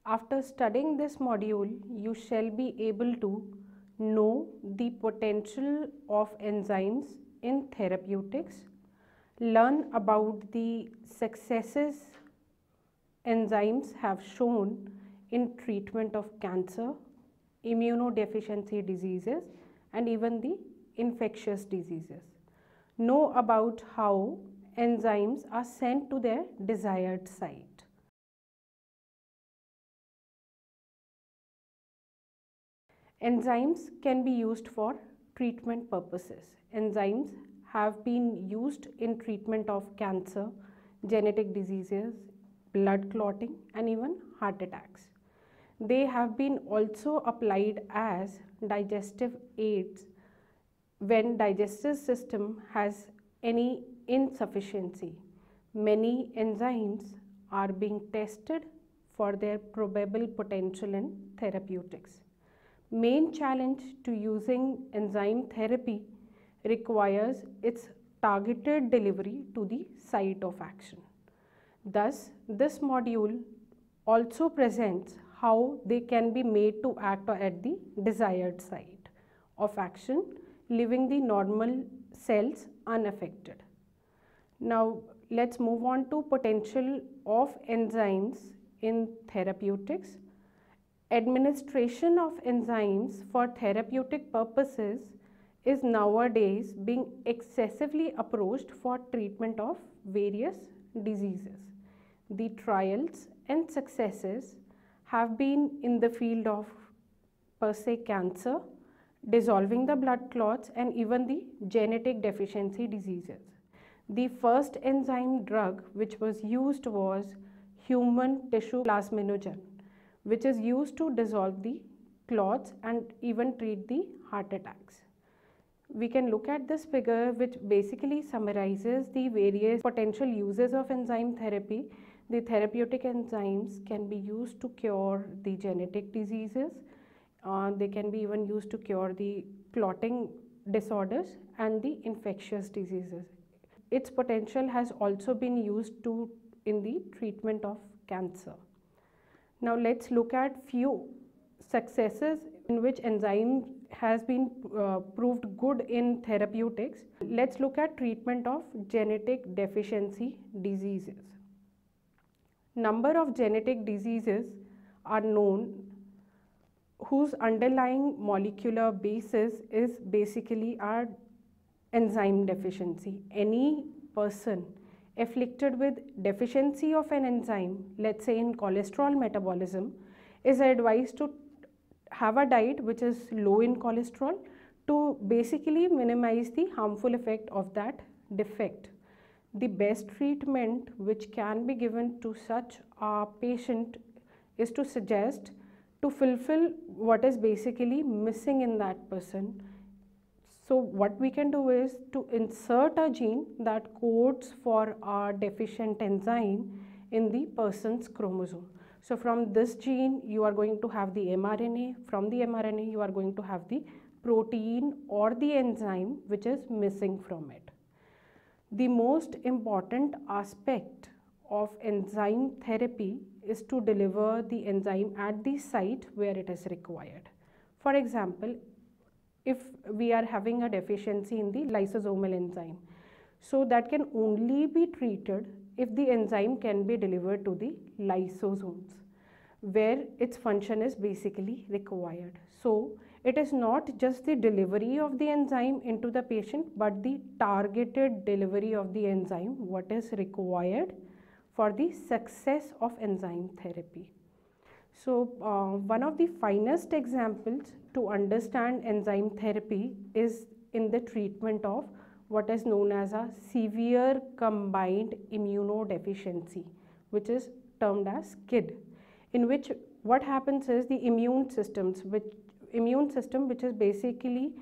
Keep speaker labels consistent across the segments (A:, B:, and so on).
A: After studying this module, you shall be able to know the potential of enzymes in therapeutics, learn about the successes enzymes have shown in treatment of cancer, immunodeficiency diseases, and even the infectious diseases. Know about how enzymes are sent to their desired site. Enzymes can be used for treatment purposes. Enzymes have been used in treatment of cancer, genetic diseases, blood clotting, and even heart attacks. They have been also applied as digestive aids when digestive system has any insufficiency. Many enzymes are being tested for their probable potential in therapeutics. Main challenge to using enzyme therapy requires its targeted delivery to the site of action. Thus, this module also presents how they can be made to act at the desired site of action, leaving the normal cells unaffected. Now, let's move on to potential of enzymes in therapeutics. Administration of enzymes for therapeutic purposes is nowadays being excessively approached for treatment of various diseases. The trials and successes have been in the field of per se cancer, dissolving the blood clots, and even the genetic deficiency diseases. The first enzyme drug which was used was human tissue plasminogen, which is used to dissolve the clots and even treat the heart attacks. We can look at this figure which basically summarizes the various potential uses of enzyme therapy. The therapeutic enzymes can be used to cure the genetic diseases. They can be even used to cure the clotting disorders and the infectious diseases. Its potential has also been used in the treatment of cancer. Now let's look at few successes in which enzyme has been proved good in therapeutics. Let's look at treatment of genetic deficiency diseases. Number of genetic diseases are known whose underlying molecular basis is basically our enzyme deficiency. Any person afflicted with deficiency of an enzyme, let's say in cholesterol metabolism, is advised to have a diet which is low in cholesterol to basically minimize the harmful effect of that defect. The best treatment which can be given to such a patient is to suggest to fulfill what is basically missing in that person. So what we can do is to insert a gene that codes for a deficient enzyme in the person's chromosome. So from this gene you are going to have the mRNA, from the mRNA you are going to have the protein or the enzyme which is missing from it. The most important aspect of enzyme therapy is to deliver the enzyme at the site where it is required. For example, if we are having a deficiency in the lysosomal enzyme, so that can only be treated if the enzyme can be delivered to the lysosomes where its function is basically required. So it is not just the delivery of the enzyme into the patient, but the targeted delivery of the enzyme what is required for the success of enzyme therapy. So one of the finest examples to understand enzyme therapy is in the treatment of what is known as a severe combined immunodeficiency, which is termed as SCID, in which what happens is the immune system which is basically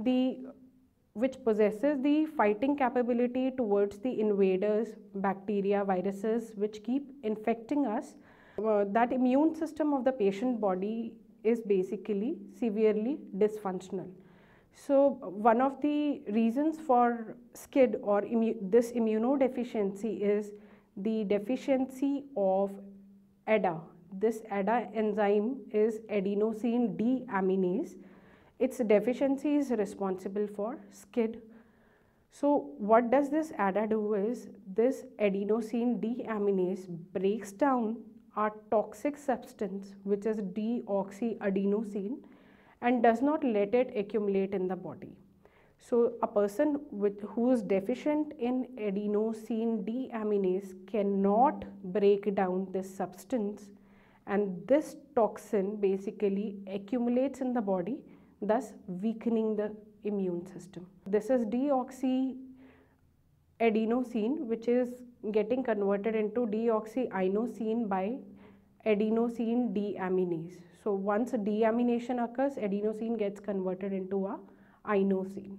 A: which possesses the fighting capability towards the invaders, bacteria, viruses which keep infecting us. That immune system of the patient body is basically severely dysfunctional. So one of the reasons for SCID or this immunodeficiency is the deficiency of EDA, this ADA enzyme is adenosine deaminase. Its deficiency is responsible for SCID. So what does this ADA do is, this adenosine deaminase breaks down a toxic substance which is deoxyadenosine and does not let it accumulate in the body. So a person who is deficient in adenosine deaminase cannot break down this substance, and this toxin basically accumulates in the body, thus weakening the immune system. This is deoxyadenosine, which is getting converted into deoxyinosine by adenosine deaminase. So once a deamination occurs, adenosine gets converted into a inosine.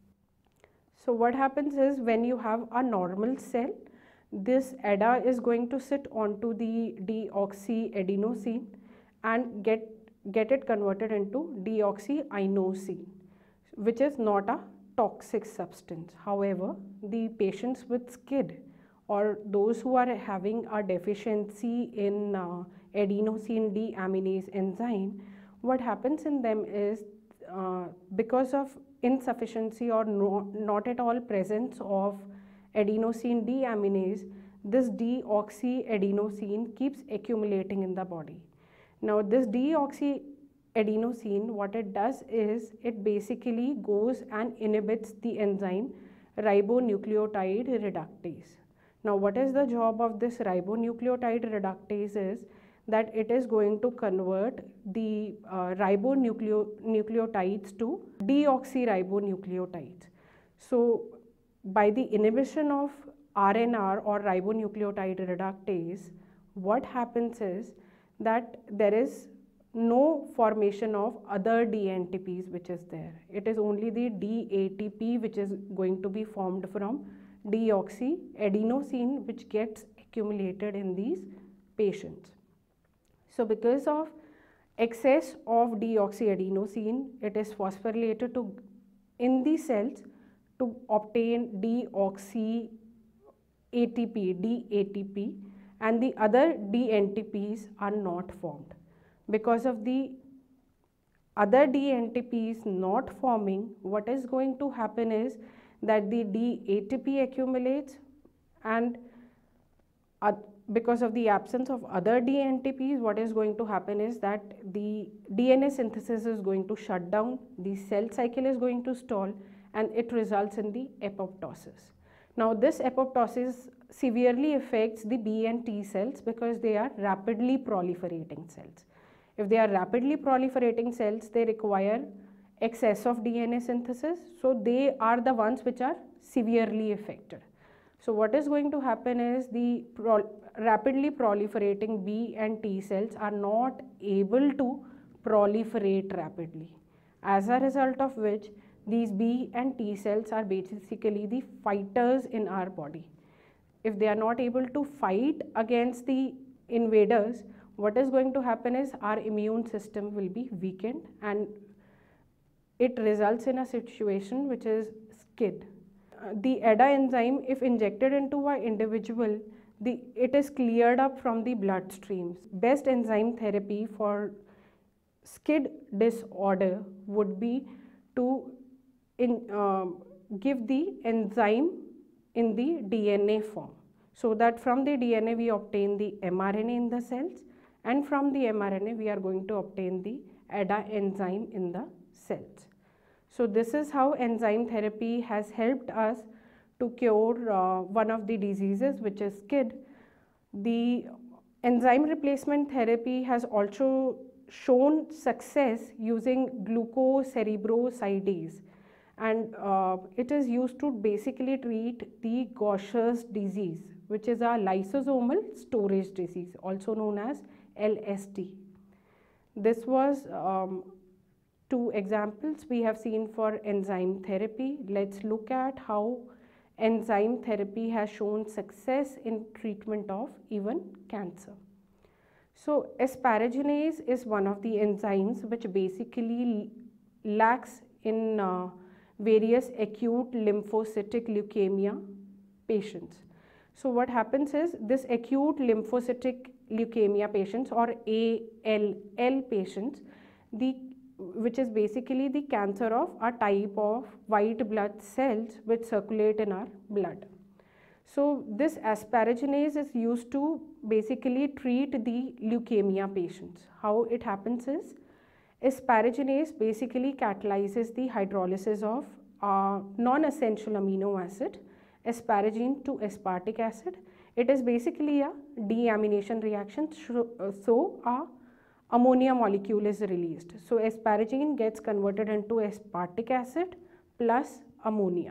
A: So what happens is, when you have a normal cell, this ADA is going to sit onto the deoxyadenosine and get it converted into deoxyinosine, which is not a toxic substance. However, the patients with SCID or those who are having a deficiency in adenosine deaminase enzyme, what happens in them is, because of insufficiency or not at all presence of adenosine deaminase, this deoxyadenosine keeps accumulating in the body. Now this deoxyadenosine, what it does is, it basically goes and inhibits the enzyme ribonucleotide reductase. Now what is the job of this ribonucleotide reductase is that it is going to convert the ribonucleotides to deoxyribonucleotides. So by the inhibition of RNR or ribonucleotide reductase, what happens is that there is no formation of other DNTPs which is there. It is only the DATP which is going to be formed from deoxyadenosine, which gets accumulated in these patients. So because of excess of deoxyadenosine, it is phosphorylated in the cells to obtain deoxy ATP, DATP, and the other DNTPs are not formed. Because of the other DNTPs not forming, what is going to happen is that the DATP accumulates, and because of the absence of other DNTPs, what is going to happen is that the DNA synthesis is going to shut down, the cell cycle is going to stall, and it results in the apoptosis. Now this apoptosis severely affects the B and T cells because they are rapidly proliferating cells. If they are rapidly proliferating cells, they require excess of DNA synthesis, so they are the ones which are severely affected. So what is going to happen is, the rapidly proliferating B and T cells are not able to proliferate rapidly, as a result of which these B and T cells are basically the fighters in our body. If they are not able to fight against the invaders, what is going to happen is our immune system will be weakened, and it results in a situation which is SCID. The ADA enzyme, if injected into an individual, it is cleared up from the bloodstreams. Best enzyme therapy for SCID disorder would be to give the enzyme in the DNA form, so that from the DNA we obtain the mRNA in the cells, and from the mRNA we are going to obtain the ADA enzyme in the cells. So this is how enzyme therapy has helped us to cure one of the diseases, which is SCID. The enzyme replacement therapy has also shown success using glucocerebrosidase, and it is used to basically treat the Gaucher's disease, which is a lysosomal storage disease, also known as LSD. This was two examples we have seen for enzyme therapy. Let's look at how enzyme therapy has shown success in treatment of even cancer. So asparaginase is one of the enzymes which basically lacks in various acute lymphocytic leukemia patients. So what happens is, this acute lymphocytic leukemia patients or ALL patients, which is basically the cancer of a type of white blood cells which circulate in our blood. So this asparaginase is used to basically treat the leukemia patients. How it happens is, asparaginase basically catalyzes the hydrolysis of non-essential amino acid, asparagine to aspartic acid. It is basically a deamination reaction, so a ammonia molecule is released. So asparagine gets converted into aspartic acid plus ammonia.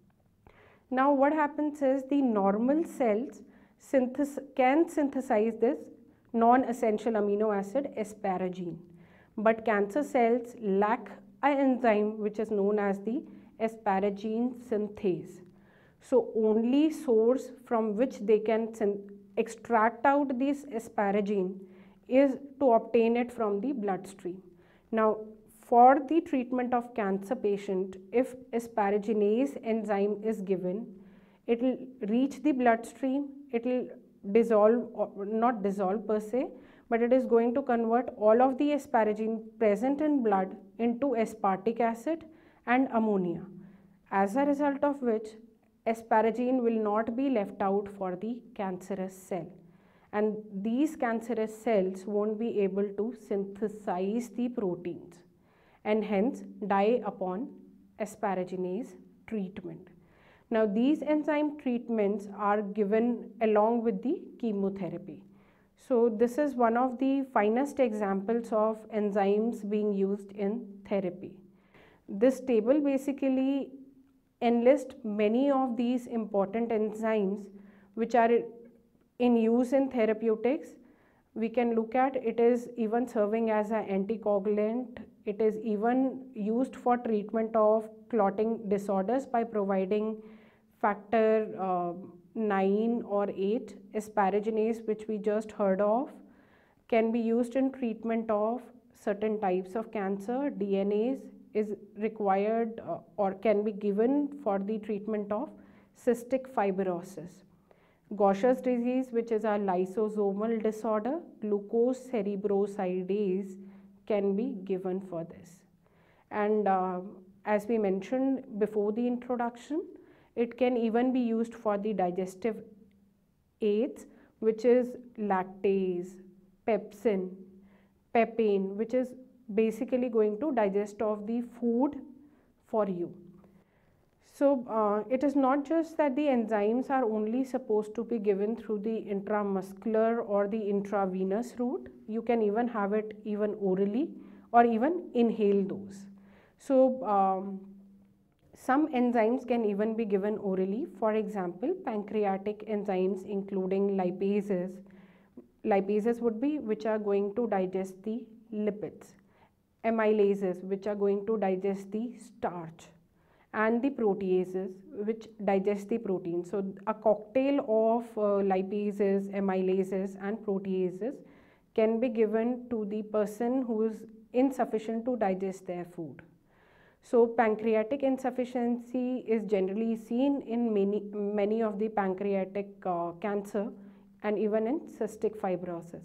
A: Now what happens is, the normal cells can synthesize this non-essential amino acid asparagine, but cancer cells lack an enzyme which is known as the asparagine synthase. So only source from which they can extract out this asparagine is to obtain it from the bloodstream. Now for the treatment of cancer patient, if asparaginase enzyme is given, it will reach the bloodstream, it will dissolve, or not dissolve per se, but it is going to convert all of the asparagine present in blood into aspartic acid and ammonia, as a result of which asparagine will not be left out for the cancerous cell, and these cancerous cells won't be able to synthesize the proteins and hence die upon asparaginase treatment. Now these enzyme treatments are given along with the chemotherapy. So this is one of the finest examples of enzymes being used in therapy. This table basically enlists many of these important enzymes which are in use in therapeutics. We can look at it is even serving as an anticoagulant. It is even used for treatment of clotting disorders by providing factor 9 or 8. Asparaginase, which we just heard of, can be used in treatment of certain types of cancer. DNase is required or can be given for the treatment of cystic fibrosis. Gaucher's disease, which is a lysosomal disorder, glucose cerebrosidase can be given for this. And as we mentioned before the introduction, it can even be used for the digestive aids, which is lactase, pepsin, papain, which is basically going to digest of the food for you. So it is not just that the enzymes are only supposed to be given through the intramuscular or the intravenous route. You can even have it even orally or even inhale those. So some enzymes can even be given orally. For example, pancreatic enzymes including lipases. Lipases would be which are going to digest the lipids. Amylases, which are going to digest the starch, and the proteases, which digest the protein. So a cocktail of lipases, amylases and proteases can be given to the person who is insufficient to digest their food. So pancreatic insufficiency is generally seen in many of the pancreatic cancer and even in cystic fibrosis.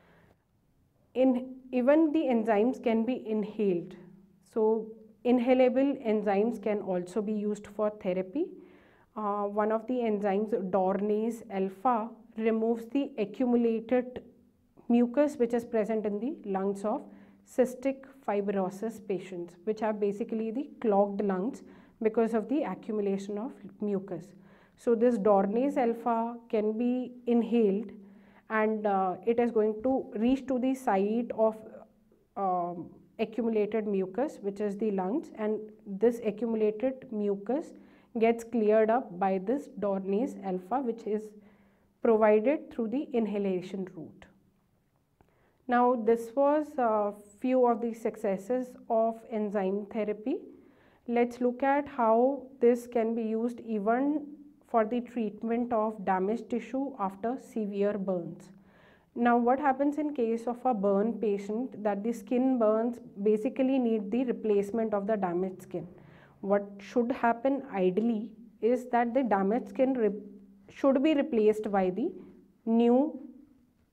A: Even the enzymes can be inhaled. So inhalable enzymes can also be used for therapy. One of the enzymes, Dornase alpha, removes the accumulated mucus which is present in the lungs of cystic fibrosis patients, which have basically the clogged lungs because of the accumulation of mucus. So this Dornase alpha can be inhaled, and it is going to reach to the site of accumulated mucus, which is the lungs, and this accumulated mucus gets cleared up by this Dornase alpha, which is provided through the inhalation route. Now this was a few of the successes of enzyme therapy. Let's look at how this can be used even for the treatment of damaged tissue after severe burns. Now what happens in case of a burn patient, that the skin burns basically need the replacement of the damaged skin. What should happen ideally is that the damaged skin should be replaced by the new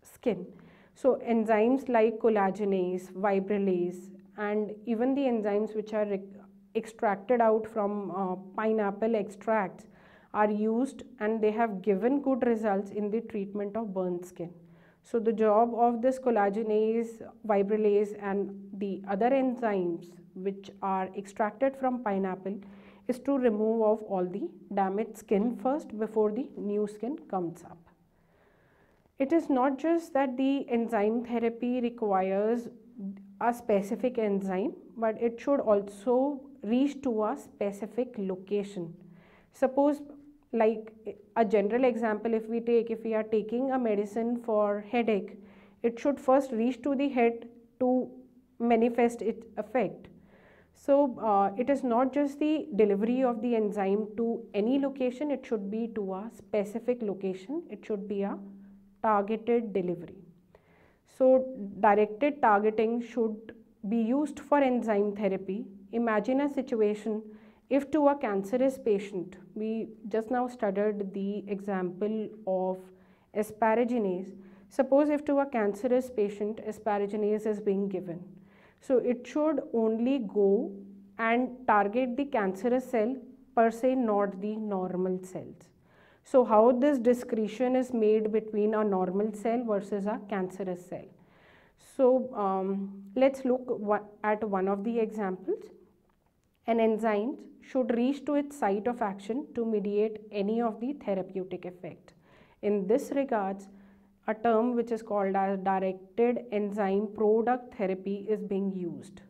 A: skin. So enzymes like collagenase, fibrillase, and even the enzymes which are extracted out from pineapple extracts are used, and they have given good results in the treatment of burnt skin. So the job of this collagenase, fibrillase, and the other enzymes which are extracted from pineapple is to remove off all the damaged skin first before the new skin comes up. It is not just that the enzyme therapy requires a specific enzyme, but it should also reach to a specific location. Suppose, like a general example, if we are taking a medicine for headache, it should first reach to the head to manifest its effect. So it is not just the delivery of the enzyme to any location, it should be to a specific location, it should be a targeted delivery. So directed targeting should be used for enzyme therapy. Imagine a situation if to a cancerous patient, we just now studied the example of asparaginase. Suppose if to a cancerous patient asparaginase is being given. So it should only go and target the cancerous cell per se, not the normal cells. So how this discretion is made between a normal cell versus a cancerous cell. So let's look at one of the examples. An enzyme should reach to its site of action to mediate any of the therapeutic effect. In this regards, a term which is called as directed enzyme product therapy is being used.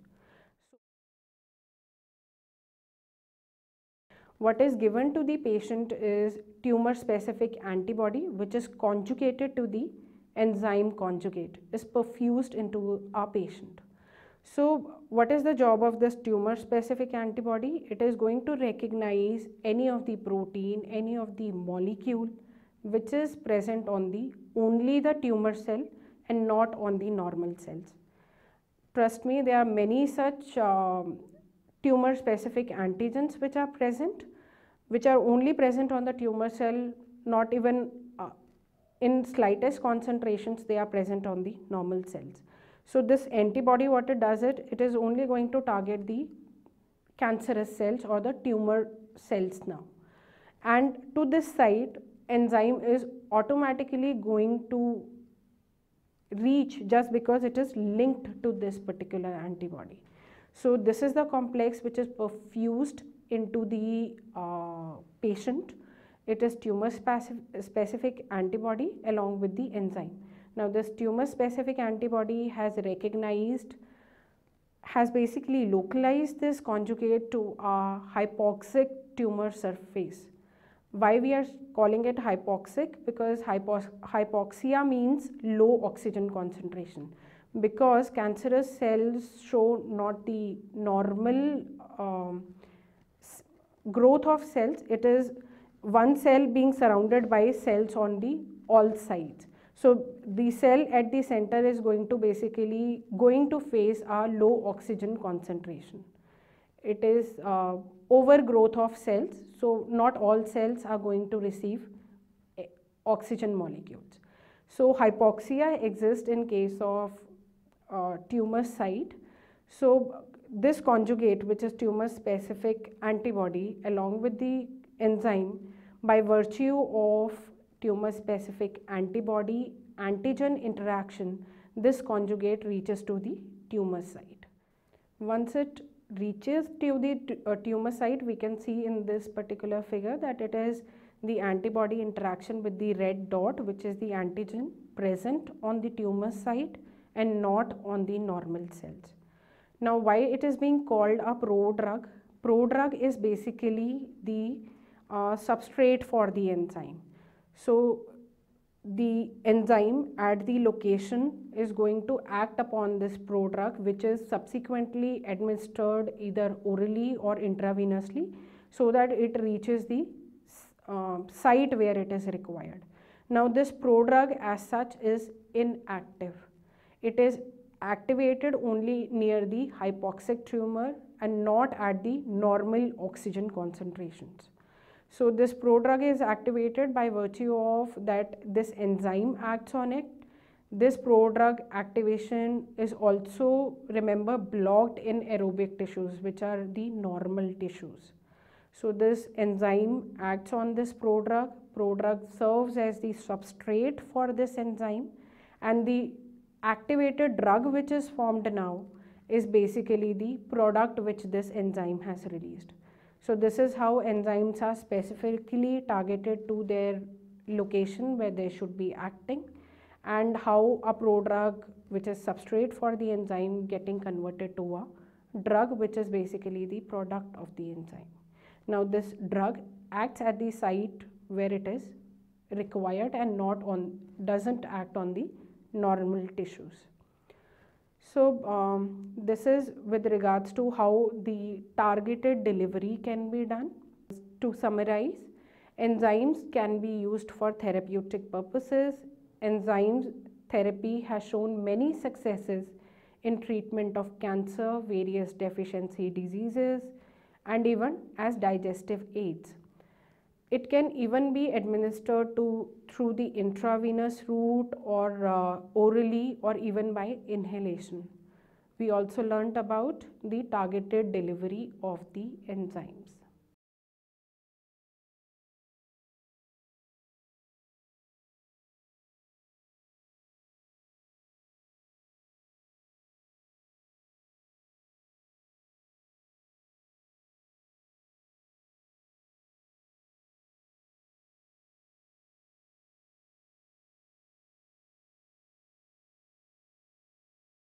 A: What is given to the patient is tumor specific antibody, which is conjugated to the enzyme conjugate, is perfused into our patient. So what is the job of this tumor specific antibody? It is going to recognize any of the protein, any of the molecule which is present on only the tumor cell and not on the normal cells. Trust me, there are many such tumor specific antigens which are present, which are only present on the tumor cell, not even in slightest concentrations they are present on the normal cells. So this antibody, what it does, it is only going to target the cancerous cells or the tumor cells now. And to this site, enzyme is automatically going to reach just because it is linked to this particular antibody. So this is the complex which is perfused into the patient. It is tumor specific antibody along with the enzyme. Now this tumor specific antibody has basically localized this conjugate to a hypoxic tumor surface. Why we are calling it hypoxic? Because hypoxia means low oxygen concentration. Because cancerous cells show not the normal growth of cells, it is one cell being surrounded by cells on the all sides. So the cell at the center is going to face a low oxygen concentration. It is overgrowth of cells, so not all cells are going to receive oxygen molecules. So hypoxia exists in case of tumor site. So this conjugate, which is tumor specific antibody along with the enzyme, by virtue of tumor specific antibody antigen interaction, this conjugate reaches to the tumor site. Once it reaches to the tumor site, we can see in this particular figure that it is the antibody interaction with the red dot, which is the antigen present on the tumor site and not on the normal cells. Now why it is being called a prodrug? Prodrug is basically the substrate for the enzyme. So the enzyme at the location is going to act upon this prodrug, which is subsequently administered either orally or intravenously, so that it reaches the site where it is required. Now this prodrug as such is inactive. It is activated only near the hypoxic tumor and not at the normal oxygen concentrations. So this prodrug is activated by virtue of that this enzyme acts on it. This prodrug activation is also, remember, blocked in aerobic tissues, which are the normal tissues. So this enzyme acts on this prodrug. Prodrug serves as the substrate for this enzyme, and the activated drug which is formed now is basically the product which this enzyme has released. So this is how enzymes are specifically targeted to their location where they should be acting, and how a prodrug, which is substrate for the enzyme, getting converted to a drug which is basically the product of the enzyme. Now this drug acts at the site where it is required and doesn't act on the normal tissues. So this is with regards to how the targeted delivery can be done. To summarize, enzymes can be used for therapeutic purposes. Enzymes therapy has shown many successes in treatment of cancer, various deficiency diseases, and even as digestive aids. It can even be administered through the intravenous route, or orally, or even by inhalation. We also learnt about the targeted delivery of the enzymes.